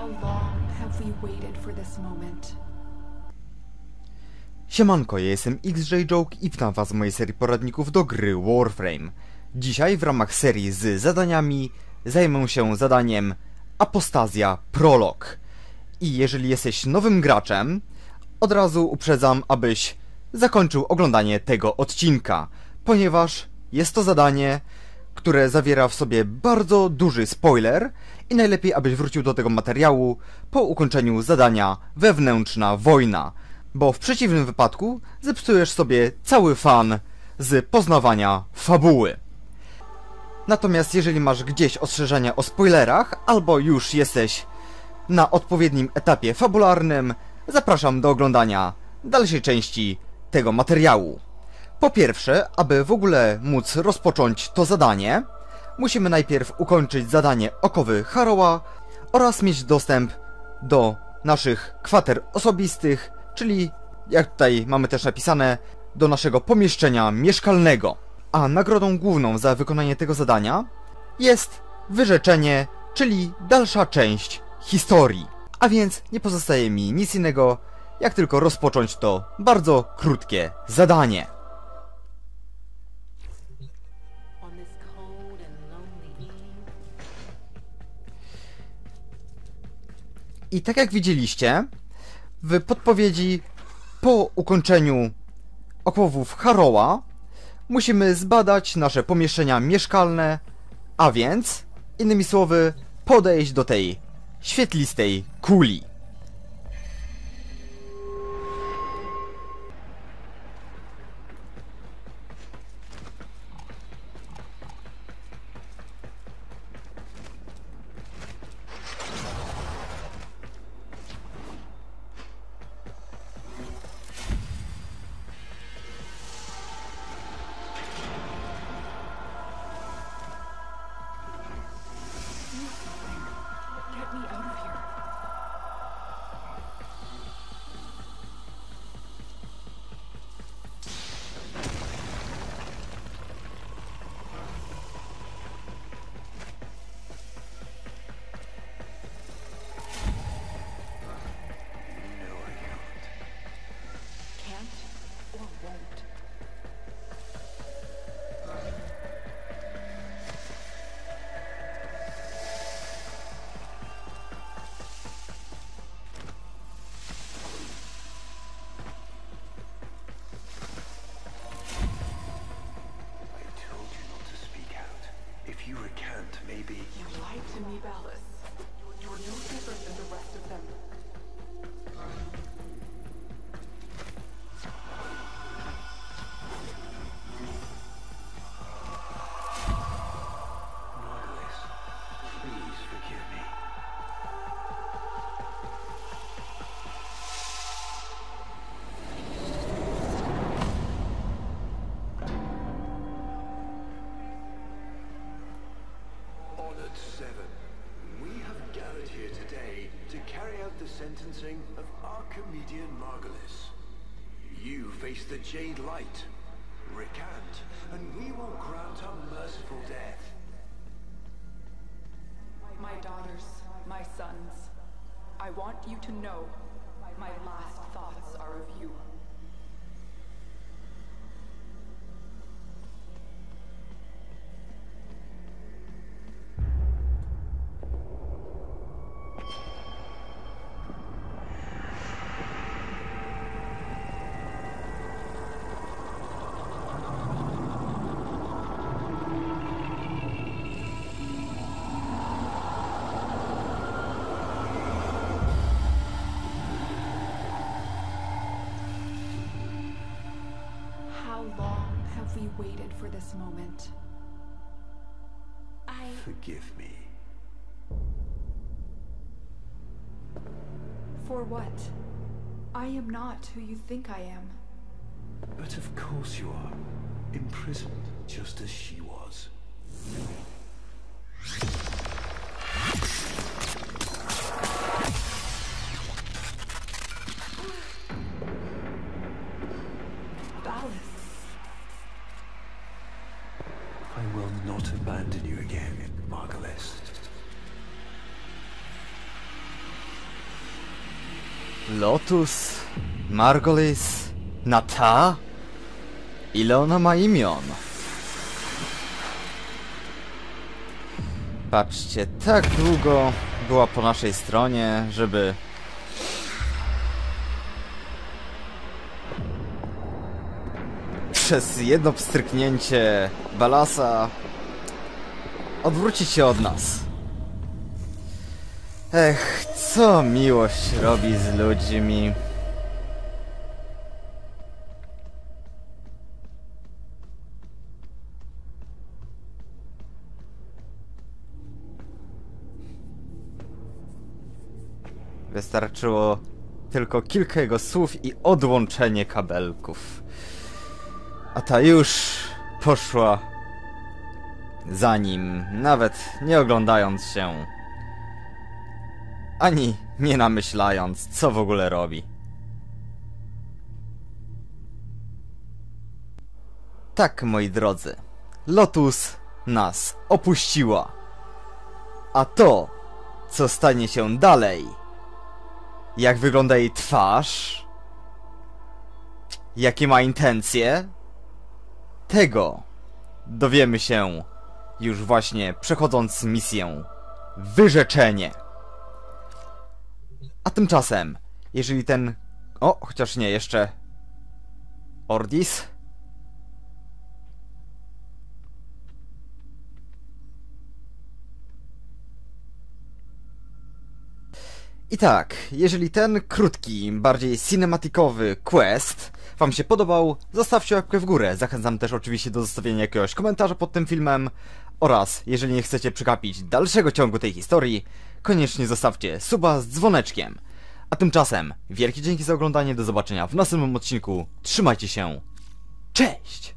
How long have we waited for this moment? Siemanko, ja jestem XJ-Joke i witam was w mojej serii poradników do gry Warframe. Dzisiaj w ramach serii z zadaniami zajmę się zadaniem Apostazja Prolog. I jeżeli jesteś nowym graczem, od razu uprzedzam, abyś zakończył oglądanie tego odcinka, ponieważ jest to zadanie, które zawiera w sobie bardzo duży spoiler i najlepiej, abyś wrócił do tego materiału po ukończeniu zadania Wewnętrzna Wojna, bo w przeciwnym wypadku zepsujesz sobie cały fan z poznawania fabuły. Natomiast jeżeli masz gdzieś ostrzeżenia o spoilerach, albo już jesteś na odpowiednim etapie fabularnym, zapraszam do oglądania dalszej części tego materiału. Po pierwsze, aby w ogóle móc rozpocząć to zadanie, musimy najpierw ukończyć zadanie Okowy Harrowa oraz mieć dostęp do naszych kwater osobistych, czyli, jak tutaj mamy też napisane, do naszego pomieszczenia mieszkalnego. A nagrodą główną za wykonanie tego zadania jest wyrzeczenie, czyli dalsza część historii. A więc nie pozostaje mi nic innego, jak tylko rozpocząć to bardzo krótkie zadanie. I tak jak widzieliście, w podpowiedzi po ukończeniu okowów Harrowa musimy zbadać nasze pomieszczenia mieszkalne, a więc, innymi słowy, podejść do tej świetlistej kuli. Sentencing of Archimedean Margulis. You face the Jade Light. Recant, and we will grant a merciful death. My daughters, my sons, I want you to know my last thoughts are of you. We waited for this moment. Forgive me. For what? I am not who you think I am. But of course you are. Imprisoned just as she was. I will not abandon you again, Margulis. Lotus? Margolis? Nata? Ile ona ma imion? Patrzcie, tak długo była po naszej stronie, żeby... przez jedno pstryknięcie Balasa odwrócić się od nas. Ech, co miłość robi z ludźmi. Wystarczyło tylko kilka jego słów i odłączenie kabelków. A ta już poszła za nim, nawet nie oglądając się, ani nie namyślając, co w ogóle robi. Tak, moi drodzy, Lotus nas opuściła. A to, co stanie się dalej, jak wygląda jej twarz, jakie ma intencje, tego dowiemy się już właśnie przechodząc misję Wyrzeczenie. A tymczasem, jeżeli ten... O, chociaż nie, jeszcze... Ordis? I tak, jeżeli ten krótki, bardziej cinematikowy quest wam się podobał, zostawcie łapkę w górę. Zachęcam też oczywiście do zostawienia jakiegoś komentarza pod tym filmem. Oraz, jeżeli nie chcecie przegapić dalszego ciągu tej historii, koniecznie zostawcie suba z dzwoneczkiem. A tymczasem, wielkie dzięki za oglądanie, do zobaczenia w następnym odcinku. Trzymajcie się, cześć!